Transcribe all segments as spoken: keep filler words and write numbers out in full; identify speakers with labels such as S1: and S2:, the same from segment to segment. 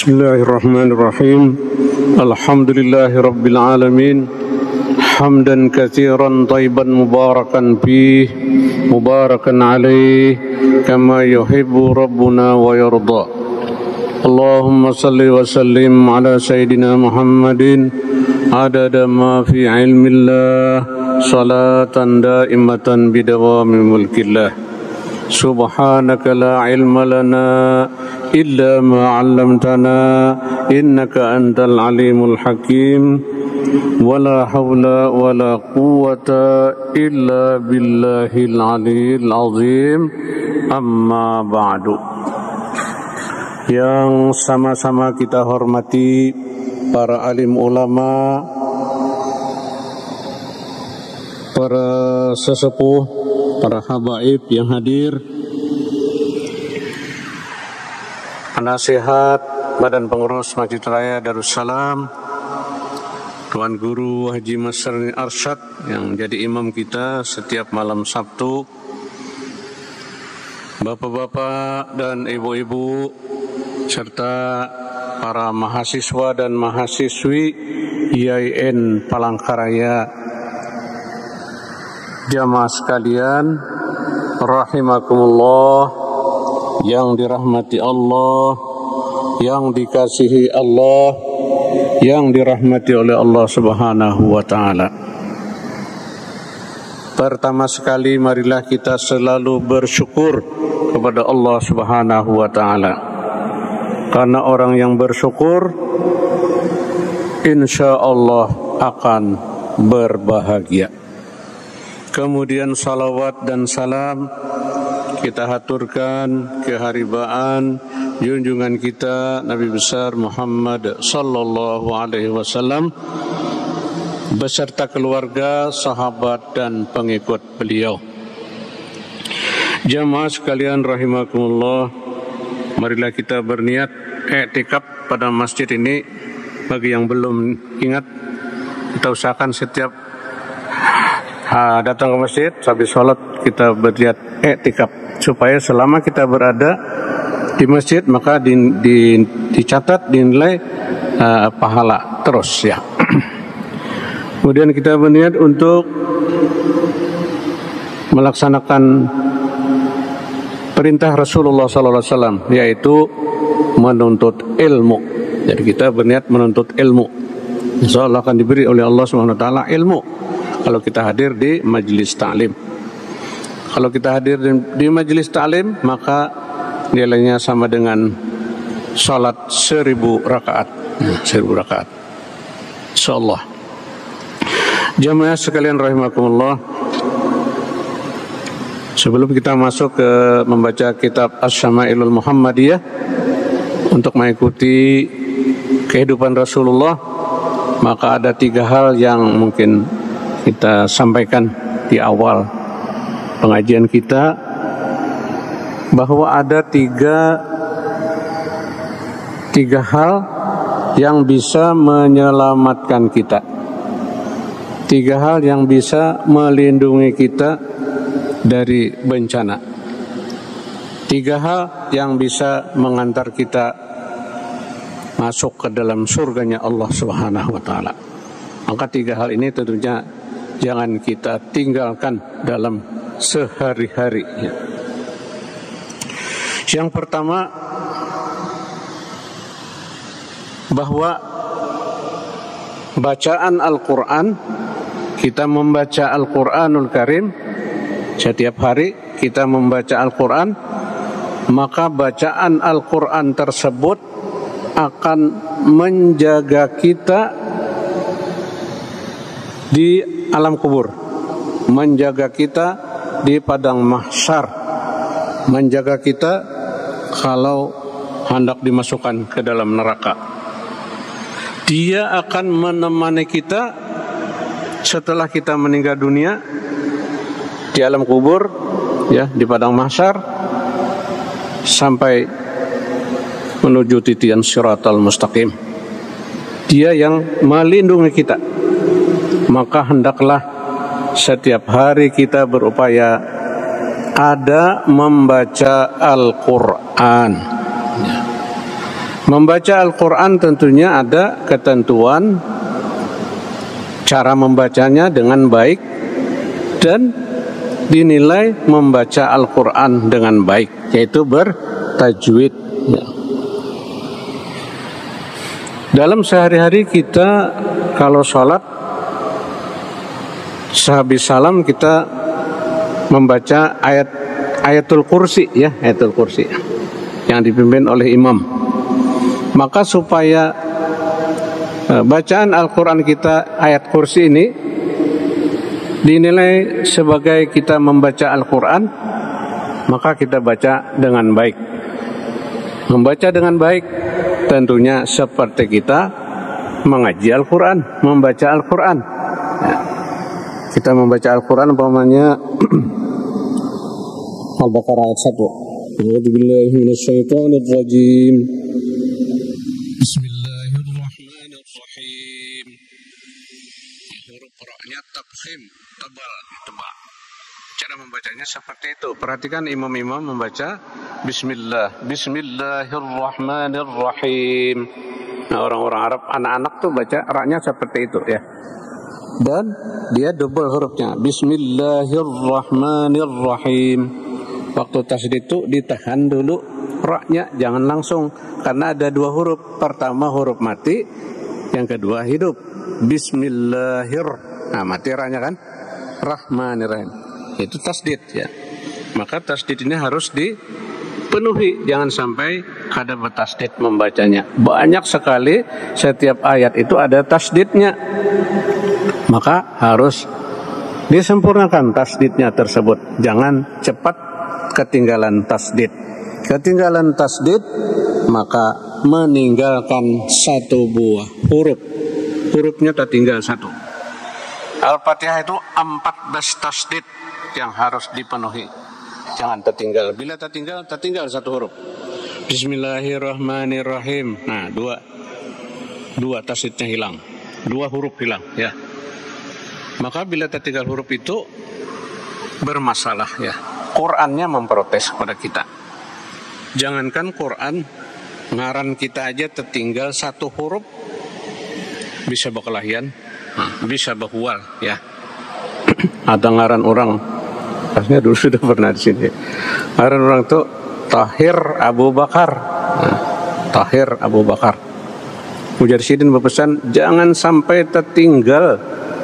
S1: Bismillahirrahmanirrahim. Alhamdulillahi rabbil alamin. Hamdan katsiran thayyiban mubarakan fih, mubarakan alaih, kama yuhibbu rabbuna wa yarda. Allahumma salli wa sallim ala sayyidina Muhammadin adada ma fi ilmillah, salatan daimatan bidawami mulkillah. Subhanaka la ilma lana illa ma 'allamtana innaka antal alimul hakim. Wala hawla wala quwwata illa billahil aliyil azim. Amma ba'du. Yang sama-sama kita hormati para alim ulama, para sesepuh, para habaib yang hadir, penasihat Badan Pengurus Masjid Raya Darussalam, Tuan Guru Haji Masrani Arsyad yang jadi imam kita setiap malam Sabtu, bapak-bapak dan ibu-ibu, serta para mahasiswa dan mahasiswi I A I N Palangkaraya, jamaah sekalian rahimakumullah, yang dirahmati Allah, yang dikasihi Allah, yang dirahmati oleh Allah Subhanahu wa taala. Pertama sekali marilah kita selalu bersyukur kepada Allah Subhanahu wa taala. Karena orang yang bersyukur insya Allah akan berbahagia. Kemudian salawat dan salam kita haturkan keharibaan junjungan kita Nabi besar Muhammad sallallahu alaihi wasallam beserta keluarga, sahabat dan pengikut beliau. Jamaah sekalian rahimakumullah, marilah kita berniat i'tikaf pada masjid ini. Bagi yang belum ingat, kita usahakan setiap ha, datang ke masjid habis sholat kita berniat i'tikaf, supaya selama kita berada di masjid maka di, di, dicatat dinilai uh, pahala terus ya. Kemudian kita berniat untuk melaksanakan perintah Rasulullah sallallahu alaihi wasallam, yaitu menuntut ilmu. Jadi kita berniat menuntut ilmu. Insyaallah akan diberi oleh Allah Subhanahu wa taala ilmu kalau kita hadir di majelis ta'lim. Kalau kita hadir di, di majelis ta'lim, maka nilainya sama dengan salat seribu rakaat. Seribu rakaat. Insyaallah. Jamaah sekalian rahimakumullah, sebelum kita masuk ke membaca kitab Asy-Syama'ilul Muhammadiyah untuk mengikuti kehidupan Rasulullah, maka ada tiga hal yang mungkin kita sampaikan di awal pengajian kita, bahwa ada tiga tiga hal yang bisa menyelamatkan kita, tiga hal yang bisa melindungi kita dari bencana, tiga hal yang bisa mengantar kita masuk ke dalam surganya Allah Subhanahu wa taala. Maka tiga hal ini tentunya jangan kita tinggalkan dalam sehari-hari. Yang pertama, bahwa bacaan Al-Quran, kita membaca Al-Quranul Karim setiap hari, kita membaca Al-Quran, maka bacaan Al-Quran tersebut akan menjaga kita di alam kubur, menjaga kita di padang mahsyar, menjaga kita kalau hendak dimasukkan ke dalam neraka. Dia akan menemani kita setelah kita meninggal dunia di alam kubur, ya, di padang mahsyar, sampai menuju titian Shiratal Mustaqim. Dia yang melindungi kita. Maka hendaklah setiap hari kita berupaya ada membaca Al-Quran. Membaca Al-Quran tentunya ada ketentuan cara membacanya dengan baik dan dinilai membaca Al-Quran dengan baik, yaitu bertajwid. Ya. Dalam sehari-hari kita kalau sholat, sehabis salam kita membaca ayat ayatul kursi, ya ayatul kursi yang dipimpin oleh imam. Maka supaya uh, bacaan Al-Quran kita ayat kursi ini dinilai sebagai kita membaca Al-Quran, maka kita baca dengan baik. Membaca dengan baik tentunya seperti kita mengaji Al-Quran, membaca Al-Quran. Ya. Kita membaca Al-Quran umpamanya Al-Baqarah ayat satu. A'udzubillahi minasyaitonirrajim. Bismillahirrahmanirrahim. Huruf ra-nya tafkhim, tebal, tebal. Cara membacanya seperti itu. Perhatikan imam-imam membaca Bismillah, Bismillahirrahmanirrahim. Nah, orang-orang Arab, anak-anak tuh baca ra-nya seperti itu, ya. Dan dia double hurufnya, Bismillahirrahmanirrahim. Waktu tasdid itu ditahan dulu ra-nya, jangan langsung, karena ada dua huruf. Pertama huruf mati, yang kedua hidup. Bismillahir. Nah, mati ra-nya kan? Rahmanirrahim. Itu tasdid, ya. Maka tasdid ini harus dipenuhi, jangan sampai ada bertasdid membacanya. Banyak sekali setiap ayat itu ada tasdidnya. Maka harus disempurnakan tasdidnya tersebut. Jangan cepat ketinggalan tasdid. Ketinggalan tasdid maka meninggalkan satu buah huruf. Hurufnya tertinggal satu. Al-Fatihah itu empat belas tasdid yang harus dipenuhi. Jangan tertinggal. Bila tertinggal, tertinggal satu huruf. Bismillahirrahmanirrahim. Nah, dua dua tasdidnya hilang. Dua huruf hilang, ya. Maka bila tertinggal huruf itu bermasalah, ya. Qurannya memprotes kepada kita. Jangankan Quran, ngaran kita aja tertinggal satu huruf bisa berkelahian, bisa berhual, ya. Ada ngaran orang, pastinya dulu sudah pernah di sini. Ngaran orang itu Tahir Abu Bakar. Nah, Tahir Abu Bakar. Mujarsyidin berpesan jangan sampai tertinggal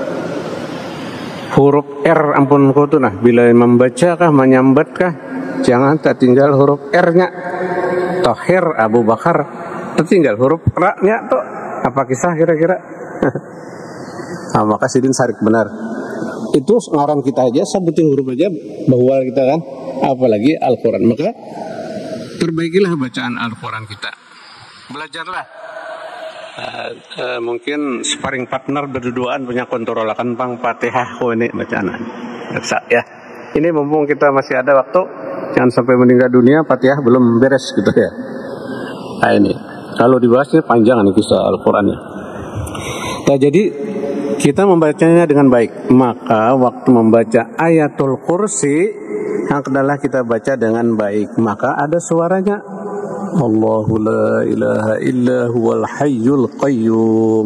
S1: huruf R, ampun kau tuh nah, bila membaca kah, menyambat kah, jangan tertinggal huruf R-nya. Tahir Abu Bakar tertinggal huruf R-nya tuh. Apa kisah kira-kira? Nah, maka Sidin Sarik benar. Itu ngaran kita aja, sebutin huruf aja bahwa kita kan, apalagi Al-Quran. Maka perbaikilah bacaan Al-Quran kita. Belajarlah. Uh, uh, mungkin sparring partner berduaan punya kontrolakan pang Fatihah ko ini bacaan. Ya. Ini mumpung kita masih ada waktu, jangan sampai meninggal dunia Fatihah belum beres gitu ya. Nah ini, kalau dibahasnya panjang nih kisah Al-Qurannya. Nah, jadi kita membacanya dengan baik. Maka waktu membaca ayatul kursi, yang adalah kita baca dengan baik. Maka ada suaranya. Allahu la ilaha illa huwal hayyul qayyum.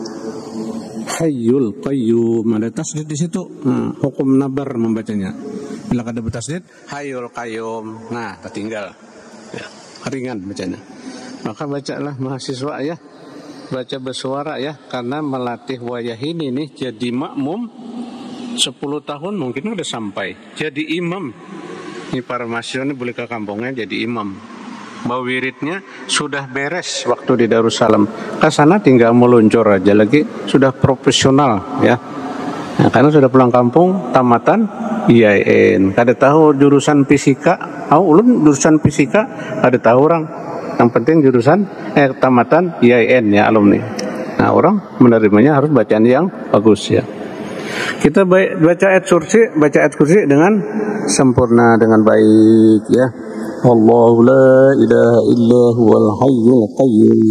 S1: Hayyul qayyum. Ada tasdid di situ. Nah, hukum nabar membacanya. Bila ada bertasdid, hayyul qayyum. Nah, tertinggal. Ya, ringan bacanya. Maka bacalah mahasiswa ya. Baca bersuara ya, karena melatih wayah ini nih jadi makmum sepuluh tahun mungkin udah sampai jadi imam. Ini para mahasiswa ini boleh ke kampungnya jadi imam. Bahwa wiridnya sudah beres waktu di Darussalam. Ke sana tinggal meluncur aja lagi, sudah profesional ya. Nah, karena sudah pulang kampung, tamatan I A N. Kada tahu jurusan fisika, oh ulun jurusan fisika kada tahu orang. Yang penting jurusan eh tamatan I A N ya alumni. Nah, orang menerimanya harus bacaan yang bagus ya. Kita baca ayat kursi, baca ayat kursi dengan sempurna dengan baik ya. Allahu la ilaha illa huwal hayyul qayyum.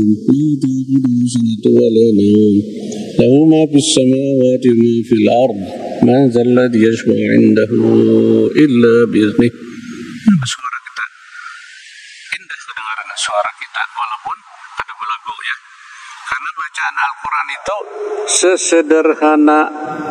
S1: Lahu ma fis samawati wa ma fil ard. Ma dzal ladzi yashfa'u 'indahu illa bi idzni. Suara kita indah kedengaran suara kita walaupun bacaan Al-Quran itu sesederhana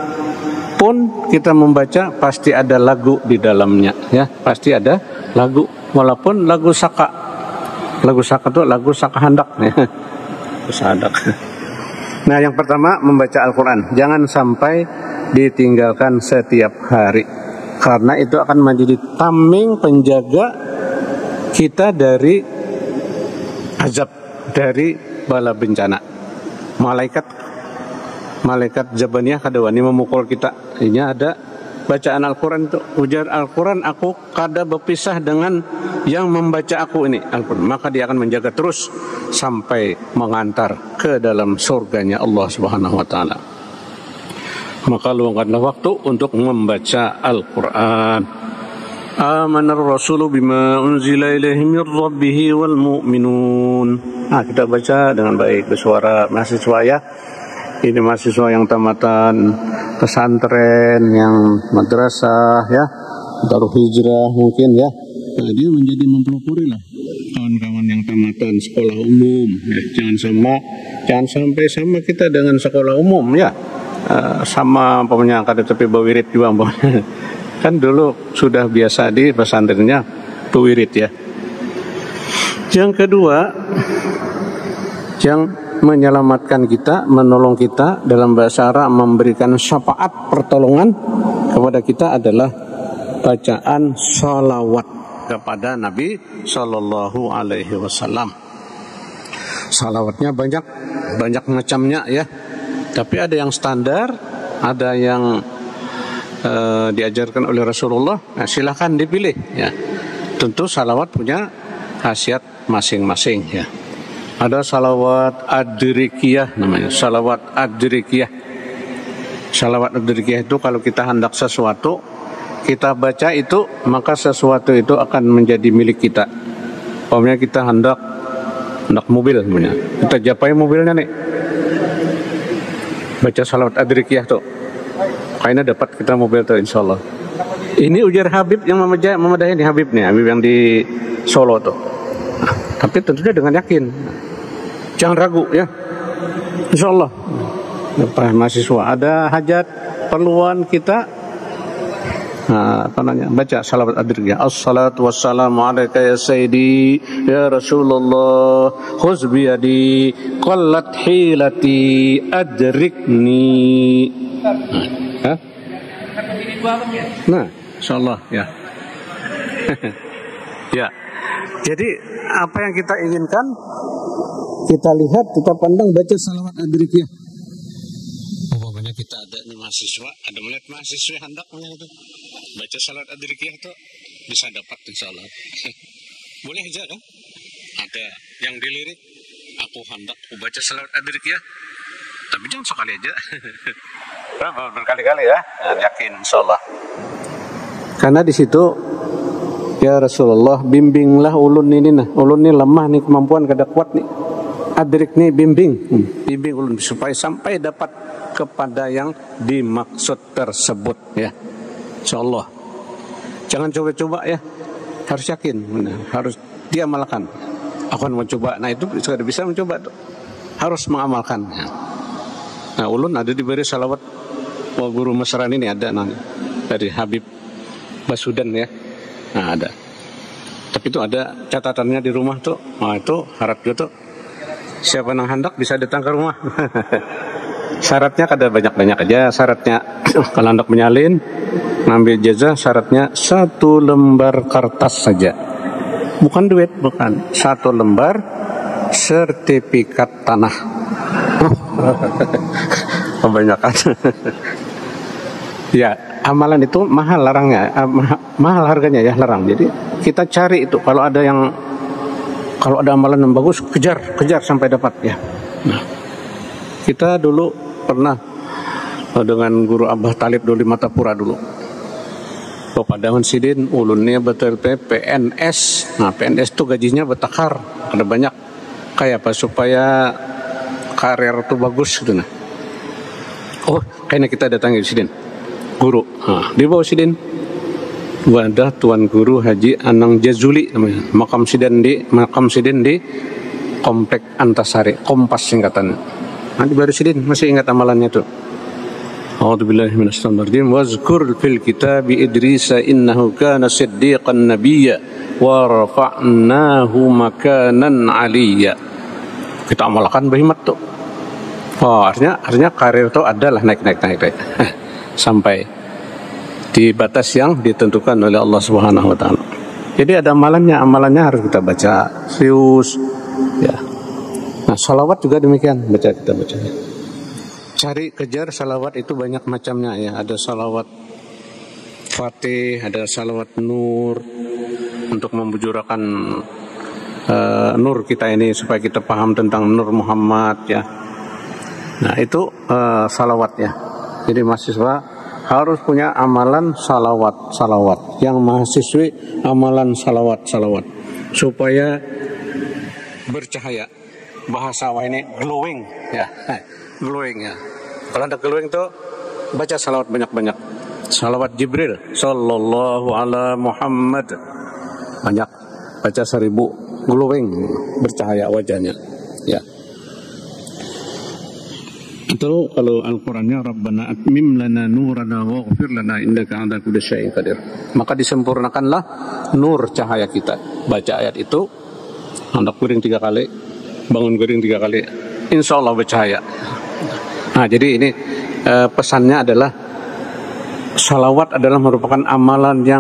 S1: pun kita membaca pasti ada lagu di dalamnya, ya, pasti ada lagu, walaupun lagu saka, lagu saka itu lagu saka handak, ya, handak. Nah, yang pertama membaca Al-Quran, jangan sampai ditinggalkan setiap hari, karena itu akan menjadi tameng penjaga kita dari azab, dari bala bencana. Malaikat malaikat Jabaniyah kadawani memukul kita. Ini ada bacaan Al-Quran itu. Ujar Al-Quran, aku kada berpisah dengan yang membaca aku ini Al-Quran. Maka dia akan menjaga terus sampai mengantar ke dalam surganya Allah Subhanahu wa taala. Maka luangkanlah waktu untuk membaca Al-Quran. Amanar rasulu bima unzila ilaihi min rabbih wal mu'minun. Nah, kita baca dengan baik bersuara mahasiswa, ya. Ini mahasiswa yang tamatan pesantren, yang madrasah, ya, Darul Hijrah mungkin, ya. Nah, dia menjadi mempelopori lah kawan-kawan yang tamatan sekolah umum, ya. Jangan sama, jangan sampai sama kita dengan sekolah umum, ya. Uh, sama pokoknya kada tapi bawirit juga pokoknya. Kan dulu sudah biasa di pesantrennya bawirit, ya. Yang kedua, yang menyelamatkan kita, menolong kita dalam bahasa Arab, memberikan syafaat pertolongan kepada kita adalah bacaan salawat kepada Nabi Sallallahu Alaihi Wasallam. Salawatnya banyak, banyak macamnya, ya. Tapi ada yang standar, ada yang uh, diajarkan oleh Rasulullah. Nah, silahkan dipilih, ya. Tentu salawat punya khasiat masing-masing, ya. Ada salawat adrikiyah namanya, salawat adrikiyah. Salawat adrikiyah itu kalau kita hendak sesuatu, kita baca itu, maka sesuatu itu akan menjadi milik kita. Pokoknya kita hendak hendak mobil, punya. Kita japai mobilnya nih, baca salawat adrikiyah tuh, kayaknya dapat kita mobil tuh, insya Allah. Ini ujar Habib yang memadahi, Habib nih, Habib yang di Solo tuh. Nah, tapi tentunya dengan yakin, jangan ragu, ya. Insya Allah. Para mahasiswa ada hajat perluan kita, nah, apa namanya, baca salawat adrikiyah. Assalatu wassalamu alaika ya sayyidi ya Rasulullah, khuz biyadi qallat hilati adrikni. Nah, nah, insyaallah, ya. Ya. Jadi apa yang kita inginkan, kita lihat, kita pandang, baca salawat adrikiyah. Pokoknya kita ada nih mahasiswa, ada melihat mahasiswa hendaknya itu baca salawat adrikiyah itu bisa dapat, insyaallah. Boleh aja kan? Ada yang dilirik, aku hendak aku baca salawat adrikiyah, tapi jangan sekali aja. Berkali-kali, ya. Nah, yakin, insyaallah. Karena di situ, ya Rasulullah, bimbinglah ulun ini, nah, ulun ini lemah nih, kemampuan kada kuat nih. Adrik nih, bimbing, bimbing ulun supaya sampai dapat kepada yang dimaksud tersebut, ya. Insyaallah. Jangan coba-coba, ya. Harus yakin, benar. Harus dia amalkan. Aku akan mencoba. Nah, itu sudah bisa mencoba tuh. Harus mengamalkan. Ya. Nah, ulun ada diberi salawat wah, guru mesra ini ada nah, dari Habib Basudan, ya. Nah, ada. Tapi itu ada catatannya di rumah tuh. Nah, itu harap juga tuh, siapa yang hendak bisa datang ke rumah. Syaratnya kada banyak-banyak aja. Syaratnya kalau hendak menyalin, ngambil jazah, syaratnya satu lembar kertas saja. Bukan duit, bukan. Satu lembar sertifikat tanah. Kebanyakan. Ya, amalan itu mahal larangnya, mahal harganya, ya, larang. Jadi kita cari itu, kalau ada yang, kalau ada amalan yang bagus, kejar, kejar sampai dapat, ya. Nah, kita dulu pernah dengan guru Abah Talib dulu di Matapura dulu. Bapak Daun Sidin, ulunnya betul P N S. Nah, P N S itu gajinya betakar, ada banyak. Kayak apa supaya karir itu bagus gitu, nah. Oh, kayaknya kita datangi Sidin, guru. Nah, di bawah Sidin wadah Tuan Guru Haji Anang Jazuli namanya. Makam Sidin di makam Sidin di Komplek Antasari, Kompas singkatannya. Nanti baru sidin masih ingat amalannya tuh. A'udzubillahi minasyaitonir rajim. Wazkur fil kitabi Idris innahu kana siddiqan nabiyya wa rafa'nahu makanan 'aliyya. Kita amalkan berhimmat tuh. Oh, artinya artinya karir itu adalah naik naik naik naik sampai di batas yang ditentukan oleh Allah Subhanahu wa taala. Jadi ada amalannya, amalannya harus kita baca serius ya. Nah, salawat juga demikian, baca kita baca. Cari kejar salawat itu banyak macamnya ya. Ada salawat Fatih, ada salawat Nur untuk membujurakan uh, nur kita ini supaya kita paham tentang Nur Muhammad ya. Nah itu uh, salawat ya. Jadi mahasiswa harus punya amalan salawat, salawat. Yang mahasiswi amalan salawat, salawat supaya bercahaya. Bahasa awal ini glowing ya, glowing ya. Kalau ada glowing tuh baca salawat banyak-banyak. Salawat Jibril sallallahu ala Muhammad banyak, baca seribu, glowing, bercahaya wajahnya ya. Atau kalau Al-Qur'annya Rabbana atmim lana nurana waghfir lana innaka 'ala kulli syai'in qadir. Maka disempurnakanlah nur cahaya kita. Baca ayat itu, hendak piring tiga kali, bangun piring tiga kali, insya Allah bercahaya. Nah jadi ini eh, pesannya adalah salawat adalah merupakan amalan yang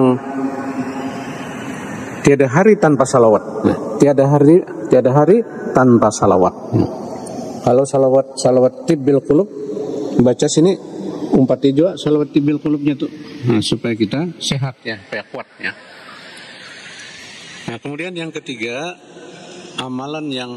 S1: tiada hari tanpa salawat. Nah, tiada hari tiada hari tanpa salawat. Nah, kalau salawat salawat tibbil qulub, baca sini umpat juga salawat tibbil qulubnya tuh. Nah, supaya kita sehat ya, supaya kuat ya. Nah kemudian yang ketiga amalan yang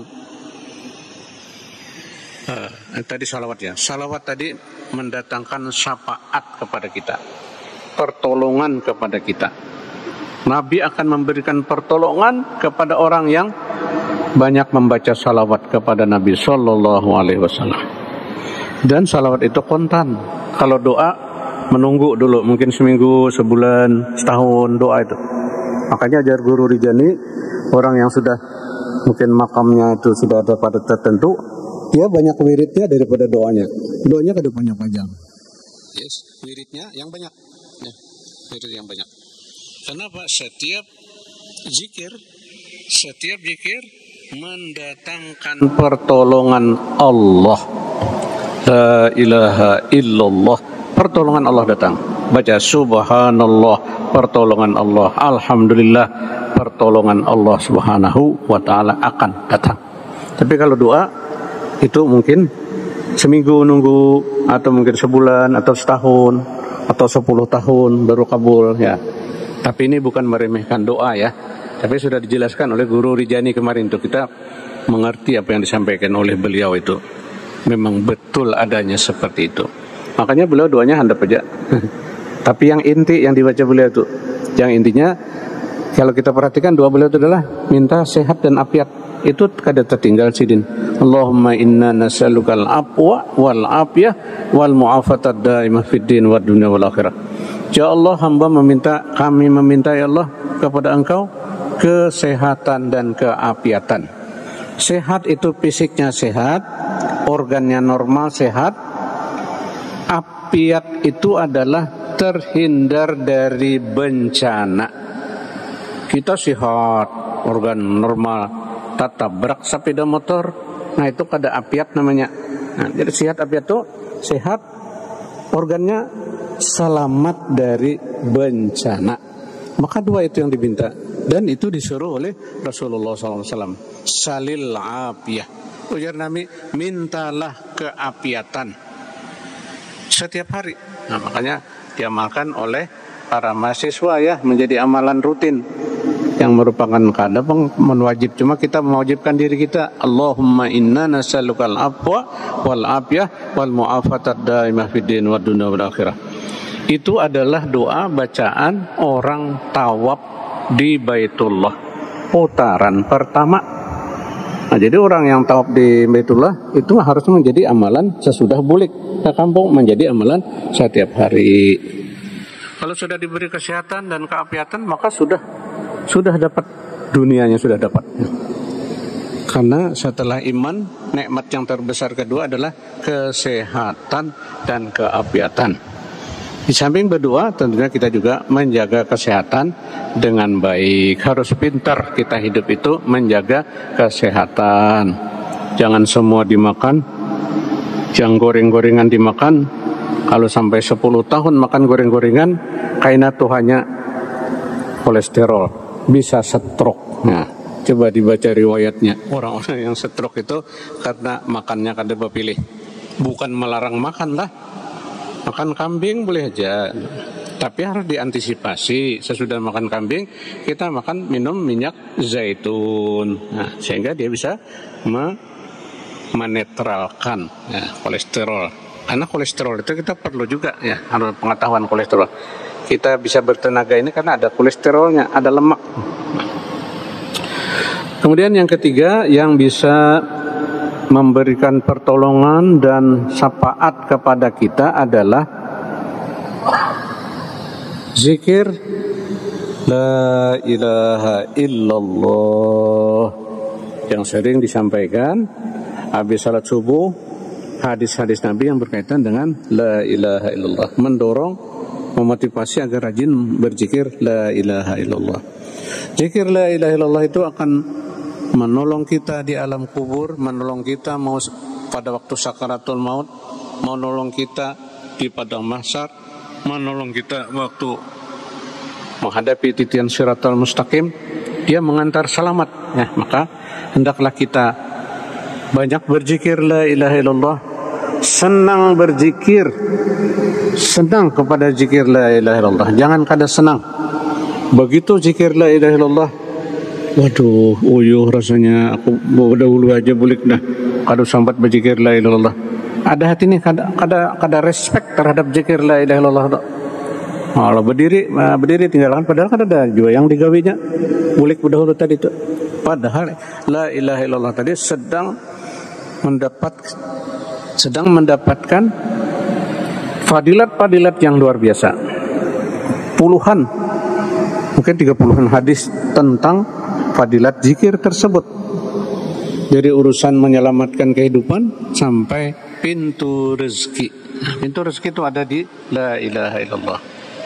S1: Uh, tadi salawat ya. Salawat tadi mendatangkan syafaat kepada kita, pertolongan kepada kita. Nabi akan memberikan pertolongan kepada orang yang banyak membaca salawat kepada Nabi Sallallahu Alaihi Wasallam. Dan salawat itu kontan. Kalau doa menunggu dulu, mungkin seminggu, sebulan, setahun doa itu. Makanya ajar guru Rijani, orang yang sudah mungkin makamnya itu sudah ada pada tertentu, dia banyak wiridnya daripada doanya. Doanya kada banyak panjang. Yes, wiridnya yang banyak. Ya, wirid yang banyak. Kenapa? Setiap zikir, setiap zikir mendatangkan pertolongan Allah. La ilaha illallah. Pertolongan Allah datang. Baca subhanallah, pertolongan Allah. Alhamdulillah, pertolongan Allah Subhanahu wa taala akan datang. Tapi kalau doa itu mungkin seminggu nunggu, atau mungkin sebulan, atau setahun, atau sepuluh tahun baru kabul ya. Tapi ini bukan meremehkan doa ya. Tapi sudah dijelaskan oleh Guru Rijani kemarin untuk kita mengerti apa yang disampaikan oleh beliau itu. Memang betul adanya seperti itu. Makanya beliau doanya handap aja. Tapi yang inti yang dibaca beliau itu, yang intinya kalau kita perhatikan doa beliau itu adalah minta sehat dan afiat. Itu kada tertinggal sidin. Allahumma inna nas'alukal afwa wal afiyah wal mu'afatad daimah fid din wad dunya wal akhirah. Ya Allah, hamba meminta, kami meminta ya Allah kepada Engkau kesehatan dan keafiatan. Sehat itu fisiknya sehat, organnya normal sehat. Afiat itu adalah terhindar dari bencana. Kita sehat, organ normal, tabrak sepeda motor, nah itu kada afiat namanya. Nah, jadi sehat afiat itu sehat, organnya selamat dari bencana. Maka dua itu yang diminta, dan itu disuruh oleh Rasulullah shallallahu alaihi wasallam. Salil afiyah. Ujar Nabi, mintalah keafiatan setiap hari. Nah makanya diamalkan oleh para mahasiswa ya, menjadi amalan rutin yang merupakan kadang menwajib, cuma kita mewajibkan diri kita. Allahumma inna nas'alukal afwa wal afiyah wal mu'afatad daimah fid din wad dunya wal akhirah. Itu adalah doa bacaan orang tawaf di Baitullah, putaran pertama. Nah, jadi orang yang tawaf di Baitullah itu harus menjadi amalan sesudah bulik ke kampung, menjadi amalan setiap hari. Kalau sudah diberi kesehatan dan keafiatan, maka sudah sudah dapat dunianya, sudah dapat. Karena setelah iman nikmat yang terbesar kedua adalah kesehatan dan keafiatan. Di samping berdoa, tentunya kita juga menjaga kesehatan dengan baik. Harus pintar kita hidup itu menjaga kesehatan. Jangan semua dimakan, yang goreng-gorengan dimakan. Kalau sampai sepuluh tahun makan goreng-gorengan, kaina tuh hanya kolesterol, bisa stroke. Nah, coba dibaca riwayatnya. Orang-orang yang stroke itu karena makannya kada berpilih. Bukan melarang makan lah. Makan kambing boleh aja, tapi harus diantisipasi. Sesudah makan kambing, kita makan minum minyak zaitun, nah, sehingga dia bisa me menetralkan ya, kolesterol. Karena kolesterol itu kita perlu juga ya, harus pengetahuan kolesterol. Kita bisa bertenaga ini karena ada kolesterolnya, ada lemak. Kemudian yang ketiga yang bisa memberikan pertolongan dan syafaat kepada kita adalah zikir la ilaha illallah yang sering disampaikan habis salat subuh, hadis-hadis Nabi yang berkaitan dengan la ilaha illallah, mendorong, memotivasi agar rajin berzikir la ilaha illallah. Zikir la ilaha illallah itu akan menolong kita di alam kubur, menolong kita mau pada waktu sakaratul maut, menolong kita di padang mahsyar, menolong kita waktu menghadapi titian siratal mustaqim. Dia mengantar selamat ya, maka hendaklah kita banyak berzikir la ilaha illallah, senang berzikir, senang kepada zikir la ilaha illallah, jangan kada senang. Begitu zikir la ilaha illallah, waduh, uyuh rasanya, aku dahulu aja bulik dah. Kada sambat berzikir la ilaha illallah. Ada hati ini kada kada kada respect terhadap zikir la ilaha illallah. Kalau berdiri, berdiri tinggalkan, padahal kan ada juga yang digawinya. Bulik dahulu tadi itu. Padahal la ilaha illallah tadi sedang mendapat sedang mendapatkan fadilat-fadilat yang luar biasa. Puluhan, mungkin tiga puluhan hadis tentang fadilat zikir tersebut. Dari urusan menyelamatkan kehidupan sampai pintu rezeki. Pintu rezeki itu ada di la ilaha illallah.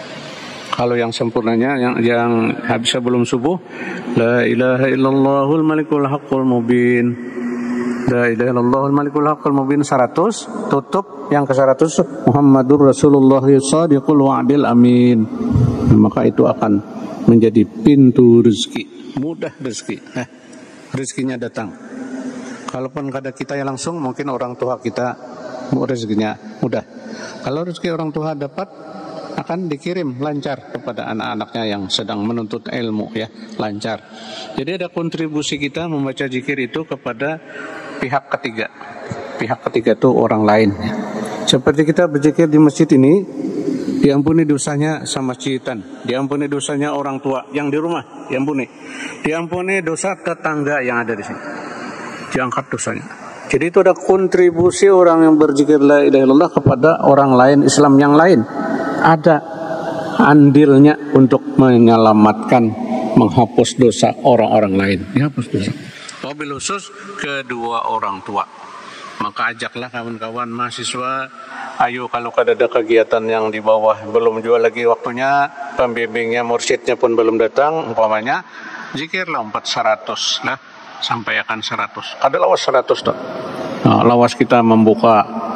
S1: Kalau yang sempurnanya yang yang habis sebelum subuh, la ilaha illallahul malikul haqqul mubin. La ilaha illallahul malikul haqqul mubin seratus, tutup yang ke seratus Muhammadur Rasulullah shadiqul wa'dil amin. Nah, maka itu akan menjadi pintu rezeki, mudah rezeki. Eh, rezekinya datang. Kalaupun kada kita yang langsung, mungkin orang tua kita rezekinya mudah. Kalau rezeki orang tua dapat, akan dikirim lancar kepada anak-anaknya yang sedang menuntut ilmu ya, lancar. Jadi ada kontribusi kita membaca zikir itu kepada pihak ketiga. Pihak ketiga itu orang lain. Seperti kita berzikir di masjid ini, diampuni dosanya sama masjidan, diampuni dosanya orang tua yang di rumah, diampuni. Diampuni dosa tetangga yang ada di sini, diangkat dosanya. Jadi itu ada kontribusi orang yang berzikir la ilaha illallah kepada orang lain, Islam yang lain. Ada andilnya untuk menyelamatkan, menghapus dosa orang-orang lain. Dihapus dosa. Wabil khusus kedua orang tua. Maka ajaklah kawan-kawan mahasiswa, ayo kalau ada kegiatan yang di bawah belum jual lagi waktunya, pembimbingnya, mursyidnya pun belum datang, umpamanya zikirlah empat seratus lah, sampai akan seratus. Ada lawas seratus tuh. Nah, lawas kita membuka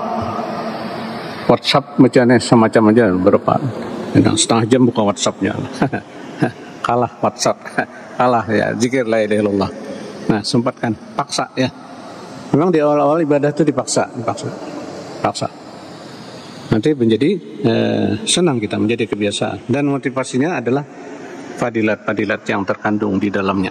S1: WhatsApp macamnya semacam aja berapa, setengah jam buka WhatsAppnya. Kalah WhatsApp, kalah ya zikir la ilaha illallah. Nah, sempatkan, paksa ya. Memang di awal-awal ibadah itu dipaksa, dipaksa, paksa. Nanti menjadi eh, senang kita, menjadi kebiasaan. Dan motivasinya adalah fadilat-fadilat yang terkandung di dalamnya.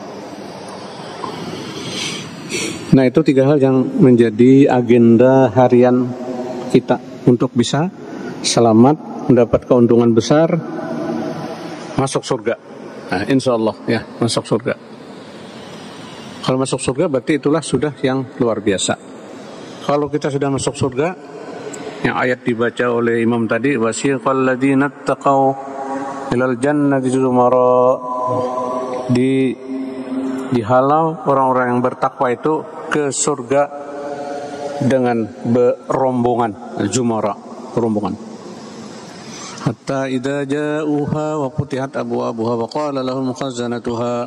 S1: Nah, itu tiga hal yang menjadi agenda harian kita untuk bisa selamat, mendapat keuntungan besar, masuk surga. Nah, insya Allah ya, masuk surga. Kalau masuk surga berarti itulah sudah yang luar biasa. Kalau kita sudah masuk surga, yang ayat dibaca oleh imam tadi, wasiqal ladzina taqau ilal jannati zumara, di dihalau orang-orang yang bertakwa itu ke surga dengan berombongan, zumara, rombongan. Hatta idza ja'uha wa futihat abwabuha wa qala lahum khazanatuha,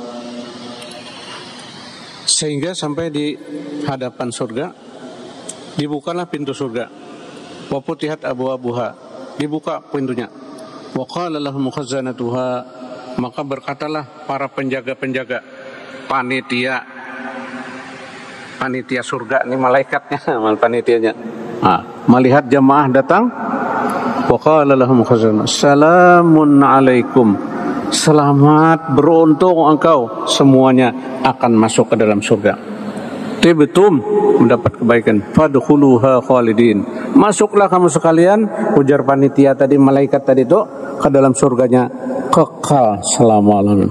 S1: sehingga sampai di hadapan surga, dibukalah pintu surga. Wa futihat abwabuha, dibuka pintunya. Wa qala lahum khazanatuha, maka berkatalah para penjaga-penjaga, panitia panitia surga, ini malaikatnya, panitianya. Nah, melihat jamaah datang, wa qala lahum khazanatuha, salamun alaikum, selamat, beruntung engkau semuanya akan masuk ke dalam surga. Tibtum, mendapat kebaikan. Fadkhuluha khalidin, masuklah kamu sekalian, ujar panitia tadi, malaikat tadi itu, ke dalam surganya kekal selama-lamanya.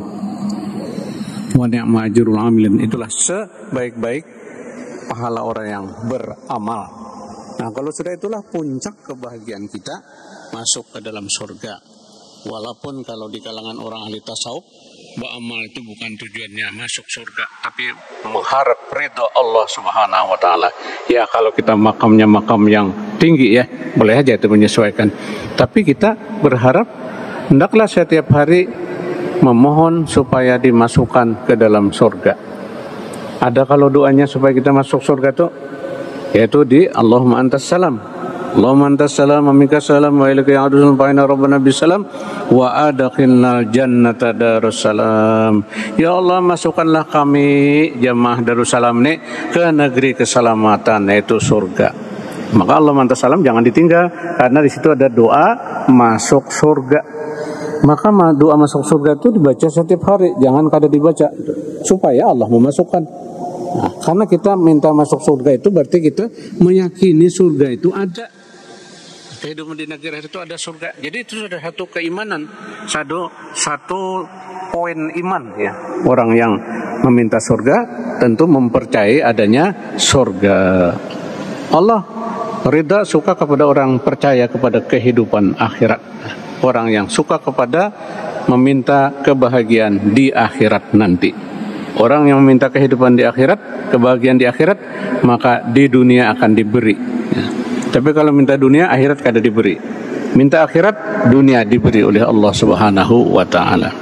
S1: Wa ni'ma ajrul amilin, itulah sebaik-baik pahala orang yang beramal. Nah, kalau sudah itulah puncak kebahagiaan kita masuk ke dalam surga. Walaupun kalau di kalangan orang ahli tasawuf, beramal itu bukan tujuannya masuk surga, tapi mengharap ridha Allah Subhanahu wa taala. Ya, kalau kita makamnya makam yang tinggi ya, boleh aja itu menyesuaikan. Tapi kita berharap hendaklah setiap hari memohon supaya dimasukkan ke dalam surga. Ada kalau doanya supaya kita masuk surga itu, yaitu di Allahumma antas salam, Allahumma antas salam, minkas salam, wa ilaika ya'udul fa'ina rabbana bisalam, wa adkhilnal jannata darussalam. Ya Allah, masukkanlah kami jamaah Darussalam ini ke negeri keselamatan, yaitu surga. Maka Allahumma antas salam jangan ditinggal, karena di situ ada doa masuk surga. Maka doa masuk surga itu dibaca setiap hari, jangan kada dibaca, supaya Allah memasukkan. Nah, karena kita minta masuk surga itu berarti kita meyakini surga itu ada. Kehidupan di negeri itu ada surga. Jadi itu sudah satu keimanan, satu satu poin iman ya. Orang yang meminta surga tentu mempercayai adanya surga. Allah ridha, suka kepada orang percaya kepada kehidupan akhirat. Orang yang suka kepada meminta kebahagiaan di akhirat nanti. Orang yang meminta kehidupan di akhirat, kebahagiaan di akhirat, maka di dunia akan diberi ya. Tapi kalau minta dunia, akhirat kada diberi. Minta akhirat, dunia diberi oleh Allah Subhanahu wa ta'ala.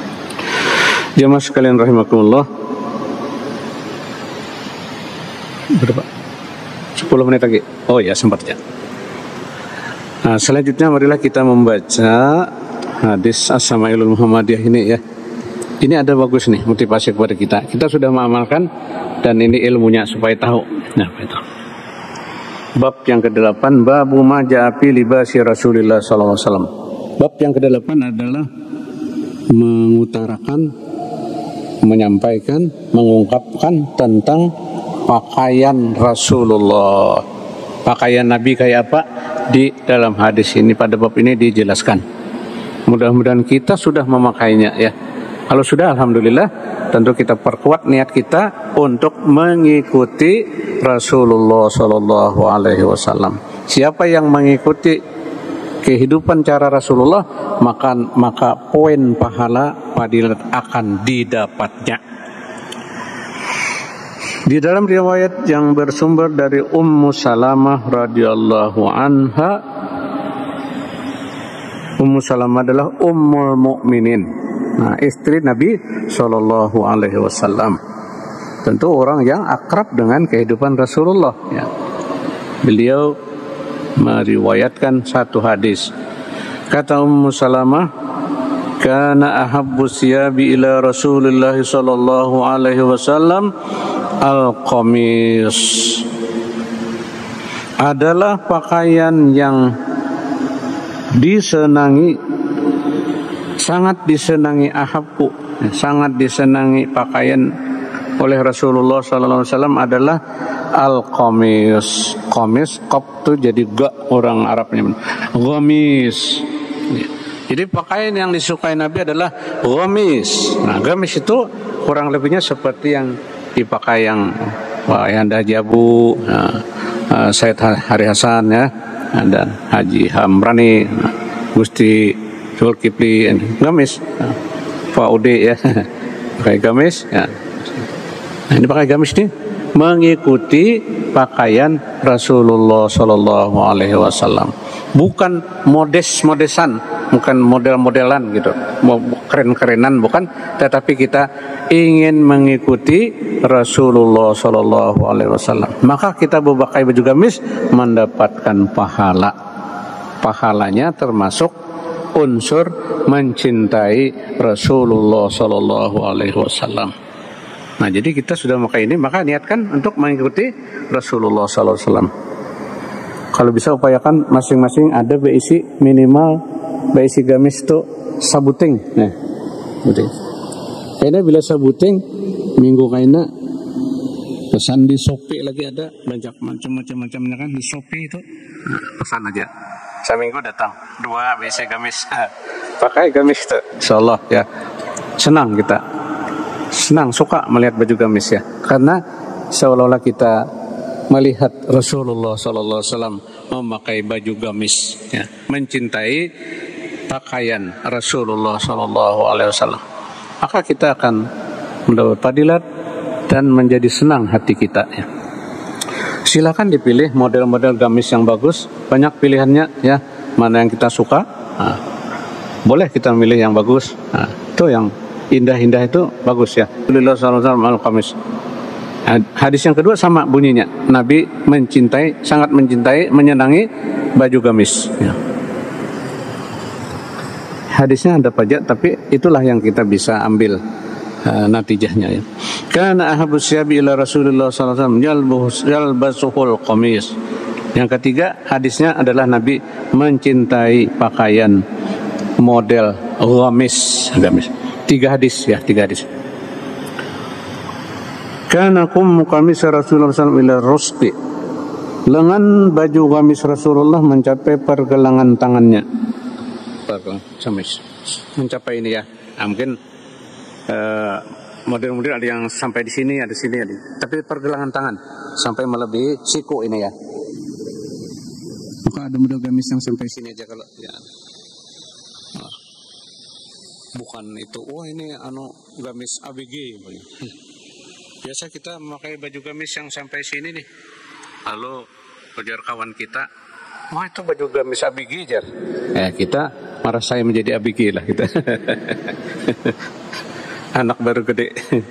S1: Jamaah sekalian rahimakumullah, berapa? sepuluh menit lagi. Oh ya, sempatnya. Nah, selanjutnya marilah kita membaca hadis As-Sama'ilul Muhammadiyah ini ya. Ini ada bagus nih, motivasi kepada kita. Kita sudah mengamalkan dan ini ilmunya supaya tahu. Nah, itu. Bab yang kedelapan, babu ma ja'a fi libasi Rasulillah sallallahu alaihi wasallam. Bab yang kedelapan adalah mengutarakan, menyampaikan, mengungkapkan tentang pakaian Rasulullah. Pakaian Nabi kayak apa? Di dalam hadis ini, pada bab ini dijelaskan. Mudah-mudahan kita sudah memakainya ya. Kalau sudah, alhamdulillah, tentu kita perkuat niat kita untuk mengikuti Rasulullah Sallallahu Alaihi Wasallam. Siapa yang mengikuti kehidupan cara Rasulullah, maka maka poin pahala fadilat akan didapatnya. Di dalam riwayat yang bersumber dari Ummu Salamah radhiyallahu anha, Ummu Salamah adalah Ummul Mukminin. Nah, istri Nabi Shallallahu Alaihi Wasallam, tentu orang yang akrab dengan kehidupan Rasulullah. Ya. Beliau meriwayatkan satu hadis. Kata Ummu Salamah, "Kana ahabbu siyabi ila Rasulillah Shallallahu Alaihi Wasallam al-qamis." Adalah pakaian yang disenangi, sangat disenangi ahabku, sangat disenangi pakaian oleh Rasulullah sallallahu alaihi wasallam adalah al-qamis. Qamis, qab itu jadi gak orang Arabnya. Qamis. Jadi pakaian yang disukai Nabi adalah qamis. Nah, qamis itu kurang lebihnya seperti yang dipakai yang Pak Yanda Jabu, nah, uh, Said Hari Hasan ya, dan Haji Hamrani, nah, Gusti Zulkifli, gamis, Pak Ude ya, pakai gamis. Ya. Nah, ini pakai gamis nih, mengikuti pakaian Rasulullah Sallallahu Alaihi Wasallam. Bukan modes-modesan, bukan model-modelan gitu, keren-kerenan bukan, tetapi kita ingin mengikuti Rasulullah Sallallahu Alaihi Wasallam. Maka kita memakai baju gamis mendapatkan pahala. Pahalanya termasuk unsur mencintai Rasulullah Sallallahu Alaihi Wasallam. Nah, jadi kita sudah memakai ini, maka niatkan untuk mengikuti Rasulullah Sallallahu Alaihi Wasallam. Kalau bisa upayakan masing-masing ada berisi minimal berisi gamis itu sabuting. Nah, sabuting. Kayaknya bila sabuting minggu kayaknya pesan di Shopee lagi ada banyak macam-macam-macamnya kan di Shopee itu. Nah, pesan aja. Seminggu datang dua berisi gamis. Ah, pakai gamis itu. Insyaallah ya. Senang kita. Senang suka melihat baju gamis ya. Karena seolah-olah kita melihat Rasulullah Sallallahu Alaihi Wasallam memakai baju gamis, ya, mencintai pakaian Rasulullah Sallallahu Alaihi Wasallam, maka kita akan mendapat fadilat dan menjadi senang hati kita. Ya. Silakan dipilih model-model gamis yang bagus, banyak pilihannya, ya, mana yang kita suka, nah, boleh kita milih yang bagus. Nah, itu yang indah-indah itu bagus ya. Rasulullah Sallallahu Alaihi Wasallam al-qamis. Hadis yang kedua sama bunyinya, Nabi mencintai, sangat mencintai, menyenangi baju gamis. Ya. Hadisnya ada pajak, tapi itulah yang kita bisa ambil uh, natijahnya. Ya. Karena ahabus syabi ila Rasulullah Sallallahu Alaihi Wasallam yalbasuhul qamis. Yang ketiga hadisnya adalah Nabi mencintai pakaian model gamis. Gamis. Tiga hadis ya, tiga hadis. Kana kum qamis Rasulullah sallallahu alaihi wasallam ila rusqi. Lengan baju gamis Rasulullah mencapai pergelangan tangannya. Pergelangan mencapai ini ya. Nah, mungkin uh, model-model ada yang sampai di sini, ada di sini, ada. Tapi pergelangan tangan sampai melebihi siku ini ya. Maka ada model gamis yang sampai sini aja kalau ya. Nah, bukan itu. Wah, ini anu gamis A B G. Biasa kita memakai baju gamis yang sampai sini nih. Lalu kejar kawan kita, wah itu baju gamis A B G jar. Eh kita marah saya menjadi A B G lah kita. Anak baru gede.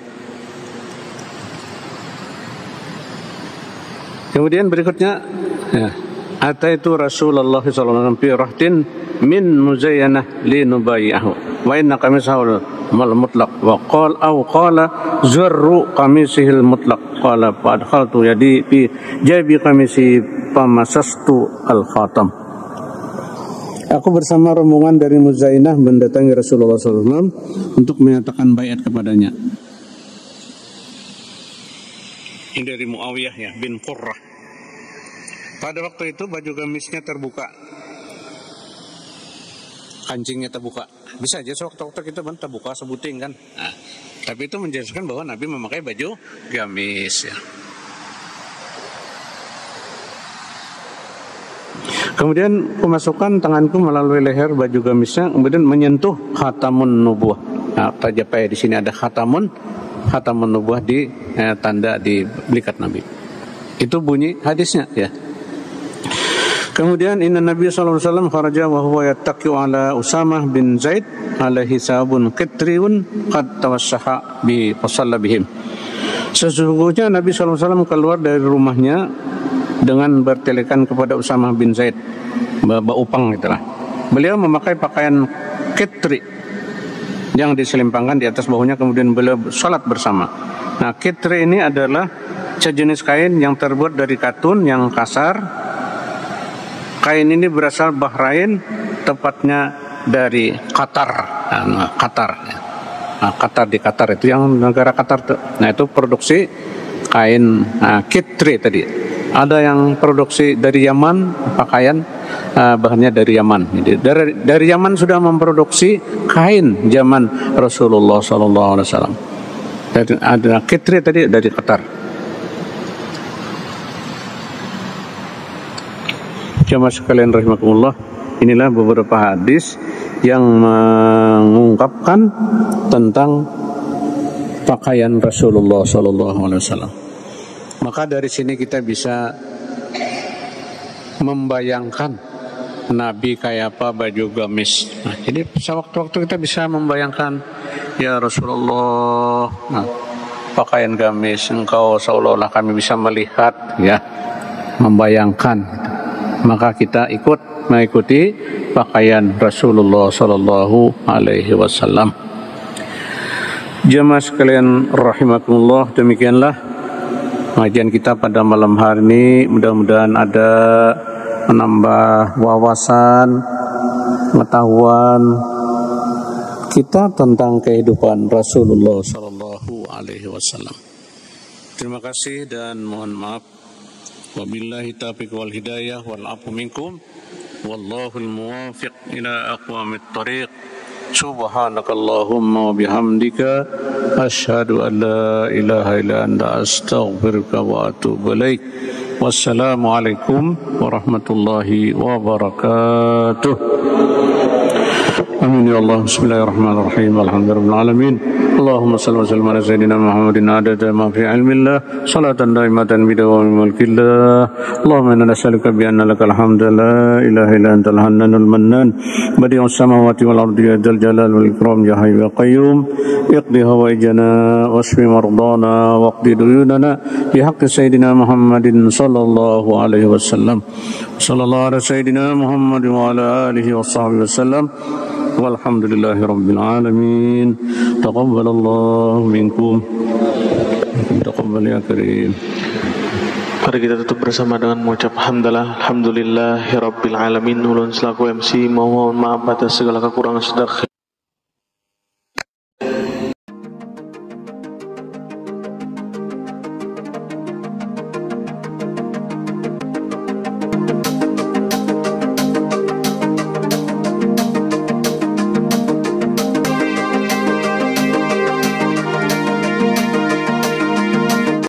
S1: Kemudian berikutnya, ya, ataitu Rasulullah sallallahu alaihi wasallam fi rahtin min muzayyanah li nubayyahu. Wa inna qamisahu mal mutlaq wa qala aw qala zarru qamisihil mutlaq qala fa adkhaltu yadi fi jabi qamisi famasastu al khatam. Aku bersama rombongan dari Muzainah mendatangi Rasulullah sallallahu alaihi wasallam untuk menyatakan baiat kepadanya. Ini dari Muawiyah ya bin Qurrah. Pada waktu itu baju gamisnya terbuka, kancingnya terbuka. Bisa aja sewaktu-waktu kita ban terbuka sebuting kan. Nah, tapi itu menjelaskan bahwa Nabi memakai baju gamis ya. Kemudian kemasukan tanganku melalui leher baju gamisnya, kemudian menyentuh khatamun nubuwah. Nah, tajapai di sini ada khatamun, khatamun nubuwah di eh, tanda di belikat Nabi. Itu bunyi hadisnya ya. Kemudian inna Nabi sallallahu alaihi wasallam kharaja wa huwa yattaqiu ala Usamah bin Zaid alaihi sabun qitriun qad tawassaha bi fasalla bihim. Sesungguhnya Nabi sallallahu alaihi wasallam keluar dari rumahnya dengan bertelekan kepada Usamah bin Zaid, baupang itulah. Beliau memakai pakaian qitri yang diselimpangkan di atas bahunya, kemudian beliau salat bersama. Nah, qitri ini adalah sejenis kain yang terbuat dari katun yang kasar. Kain ini berasal Bahrain, tepatnya dari Qatar. Nah, Qatar. Nah, Qatar di Qatar itu yang negara Qatar tuh. Nah, itu produksi kain nah, qitri tadi. Ada yang produksi dari Yaman, pakaian uh, bahannya dari Yaman. Jadi dari dari Yaman sudah memproduksi kain zaman Rasulullah sallallahu alaihi wasallam. Dan ada qitri tadi dari Qatar. Jamaah sekalian rahimakumullah, inilah beberapa hadis yang mengungkapkan tentang pakaian Rasulullah sallallahu alaihi wasallam. Maka dari sini kita bisa membayangkan Nabi kayak apa, baju gamis. Nah, jadi sewaktu-waktu kita bisa membayangkan, ya Rasulullah, nah, pakaian gamis engkau, seolah-olah kami bisa melihat, ya, membayangkan. Maka kita ikut mengikuti pakaian Rasulullah Sallallahu Alaihi Wasallam. Jemaah sekalian rahimakumullah, demikianlah pengajian kita pada malam hari ini. Mudah-mudahan ada menambah wawasan, pengetahuan kita tentang kehidupan Rasulullah Sallallahu Alaihi Wasallam. Terima kasih dan mohon maaf. Wabillahi taufiq wal hidayah wal afu minkum. Wallahul muwafiq ila aqwamit thariq. Subhanakallahumma wa bihamdika asyhadu an la ilaha illa anta astaghfiruka wa atubu ilaik. Wassalamualaikum warahmatullahi wabarakatuh. Amin ya Allah. Bismillahirrahmanirrahim. Alhamdulillahirabbil alamin. Allahumma shalli wa sallim ala sayyidina Muhammadin adada ma fi ilmillah salatan daimatan bi dawami mulkillah. Allahumma inna nas'aluka bi anna lakal hamdu la ilaha illa antal hannanul mannan badi'us samawati wal ardi ya dzal jalal wal ikram ya hayyu ya qayyum iqdi hawaijana wasfi mardana waqdi duyunana bi haqqi sayyidina Muhammadin sallallahu alaihi wasallam. Sallallahu ala sayyidina Muhammad wa ala alihi washabbihi wasallam. Walhamdulillahi rabbil alamin. Taqabbalallahu minkum. Taqabbal ya karim.
S2: Mari kita tutup bersama dengan mengucap hamdalah alhamdulillahi rabbil alamin. Ulun selaku M C mohon maaf atas segala kekurangan.